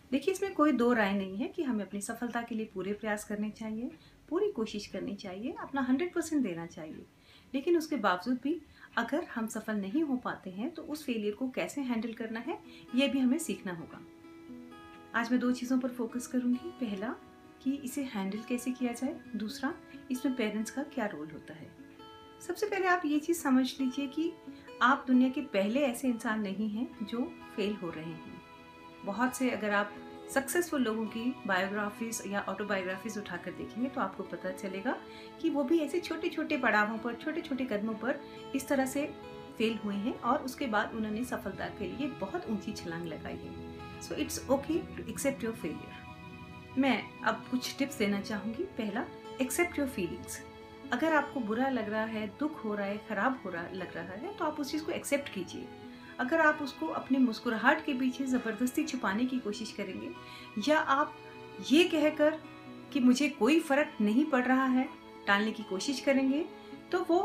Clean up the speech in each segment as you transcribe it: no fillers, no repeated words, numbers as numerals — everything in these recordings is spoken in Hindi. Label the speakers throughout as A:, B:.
A: देखिए, इसमें कोई दो राय नहीं है कि हमें अपनी सफलता के लिए पूरे प्रयास करने चाहिए, पूरी कोशिश करनी चाहिए, अपना 100% देना चाहिए। लेकिन उसके बावजूद भी अगर हम सफल नहीं हो पाते हैं तो उस फेलियर को कैसे हैंडल करना है, ये भी हमें सीखना होगा। आज मैं 2 चीज़ों पर फोकस करूंगी। पहला, कि इसे हैंडल कैसे किया जाए। दूसरा, इसमें पेरेंट्स का क्या रोल होता है। सबसे पहले आप ये चीज़ समझ लीजिए कि आप दुनिया के पहले ऐसे इंसान नहीं हैं जो फेल हो रहे हैं। बहुत से अगर आप सक्सेसफुल लोगों की बायोग्राफीज या ऑटोबायोग्राफीज उठाकर देखेंगे तो आपको पता चलेगा कि वो भी ऐसे छोटे छोटे पड़ावों पर, छोटे छोटे कदमों पर इस तरह से फेल हुए हैं और उसके बाद उन्होंने सफलता के लिए बहुत ऊंची छलांग लगाई है। So it's okay to accept your failure. मैं अब कुछ टिप्स देना चाहूँगी। पहला, एक्सेप्ट योर फीलिंग्स। अगर आपको बुरा लग रहा है, दुख हो रहा है, खराब हो रहा लग रहा है तो आप उस चीज़ को एक्सेप्ट कीजिए। अगर आप उसको अपनी मुस्कुराहट के पीछे ज़बरदस्ती छुपाने की कोशिश करेंगे या आप ये कहकर कि मुझे कोई फ़र्क नहीं पड़ रहा है टालने की कोशिश करेंगे तो वो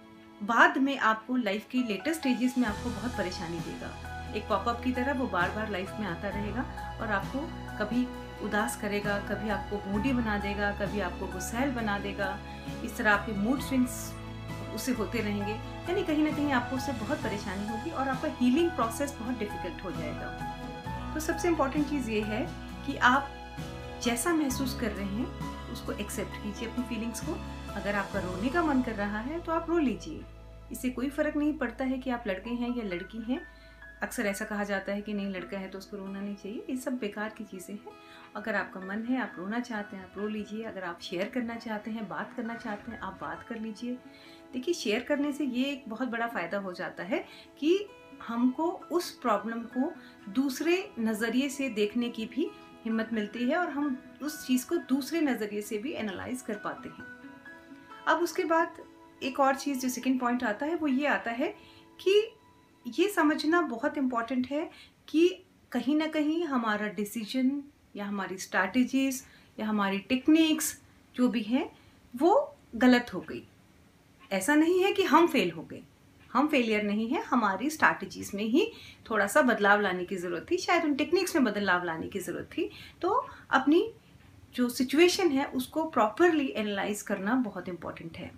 A: बाद में आपको लाइफ की लेटेस्ट स्टेजेस में आपको बहुत परेशानी देगा। एक पॉपअप की तरह वो बार बार लाइफ में आता रहेगा और आपको कभी उदास करेगा, कभी आपको मूडी बना देगा, कभी आपको गुस्सैल बना देगा। इस तरह आपके मूड स्विंग्स उससे होते रहेंगे, यानी कहीं ना कहीं आपको उससे बहुत परेशानी होगी और आपका हीलिंग प्रोसेस बहुत डिफिकल्ट हो जाएगा। तो सबसे इम्पॉर्टेंट चीज़ ये है कि आप जैसा महसूस कर रहे हैं उसको एक्सेप्ट कीजिए, अपनी फीलिंग्स को। अगर आपका रोने का मन कर रहा है तो आप रो लीजिए। इससे कोई फ़र्क नहीं पड़ता है कि आप लड़के हैं या लड़की हैं। अक्सर ऐसा कहा जाता है कि नहीं, लड़का है तो उसको रोना नहीं चाहिए। ये सब बेकार की चीज़ें हैं। अगर आपका मन है, आप रोना चाहते हैं, आप रो लीजिए। अगर आप शेयर करना चाहते हैं, बात करना चाहते हैं, आप बात कर लीजिए। देखिए, शेयर करने से ये एक बहुत बड़ा फ़ायदा हो जाता है कि हमको उस प्रॉब्लम को दूसरे नज़रिए से देखने की भी हिम्मत मिलती है और हम उस चीज़ को दूसरे नज़रिए से भी एनालाइज कर पाते हैं। अब उसके बाद एक और चीज़ जो सेकंड पॉइंट आता है वो ये आता है कि ये समझना बहुत इम्पॉर्टेंट है कि कहीं ना कहीं हमारा डिसीजन या हमारी स्ट्रैटेजीज या हमारी टेक्निक्स जो भी हैं वो गलत हो गई। ऐसा नहीं है कि हम फेल हो गए, हम फेलियर नहीं है। हमारी स्ट्रैटेजीज में ही थोड़ा सा बदलाव लाने की ज़रूरत थी, शायद उन टेक्निक्स में बदलाव लाने की ज़रूरत थी। तो अपनी जो सिचुएशन है उसको प्रॉपरली एनालाइज करना बहुत इम्पॉर्टेंट है।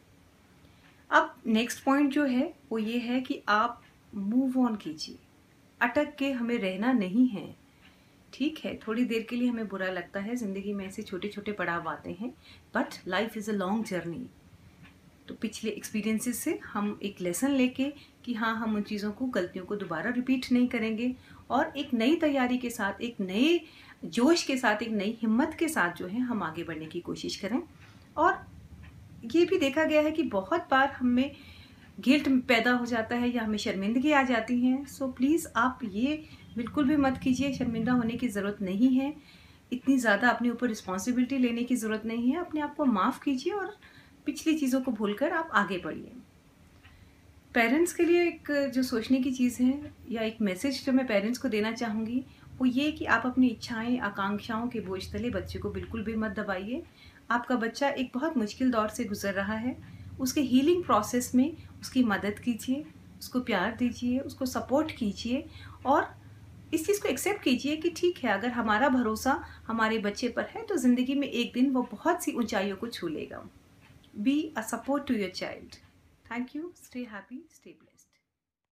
A: अब नेक्स्ट पॉइंट जो है वो ये है कि आप मूव ऑन कीजिए। अटक के हमें रहना नहीं है। ठीक है, थोड़ी देर के लिए हमें बुरा लगता है, ज़िंदगी में ऐसे छोटे छोटे पड़ाव आते हैं, but life is a long journey. तो पिछले एक्सपीरियंसेस से हम एक लेसन लेके कि हाँ, हम उन चीज़ों को, गलतियों को दोबारा रिपीट नहीं करेंगे और एक नई तैयारी के साथ, एक नए जोश के साथ, एक नई हिम्मत के साथ जो है हम आगे बढ़ने की कोशिश करें। और ये भी देखा गया है कि बहुत बार हमें गिल्ट पैदा हो जाता है या हमें शर्मिंदगी आ जाती है। सो प्लीज़ आप ये बिल्कुल भी मत कीजिए, शर्मिंदा होने की ज़रूरत नहीं है। इतनी ज़्यादा अपने ऊपर रिस्पॉन्सिबिलिटी लेने की ज़रूरत नहीं है। अपने आप को माफ़ कीजिए और पिछली चीज़ों को भूलकर आप आगे बढ़िए। पेरेंट्स के लिए एक जो सोचने की चीज़ है या एक मैसेज जो मैं पेरेंट्स को देना चाहूँगी वो ये कि आप अपनी इच्छाएं, आकांक्षाओं के बोझ तले बच्चे को बिल्कुल भी मत दबाइए। आपका बच्चा एक बहुत मुश्किल दौर से गुजर रहा है, उसके हीलिंग प्रोसेस में उसकी मदद कीजिए, उसको प्यार दीजिए, उसको सपोर्ट कीजिए और इस चीज़ को एक्सेप्ट कीजिए कि ठीक है, अगर हमारा भरोसा हमारे बच्चे पर है तो ज़िंदगी में एक दिन वो बहुत सी ऊंचाइयों को छू लेगा। Be a support to your child. Thank you. Stay happy, stay blessed.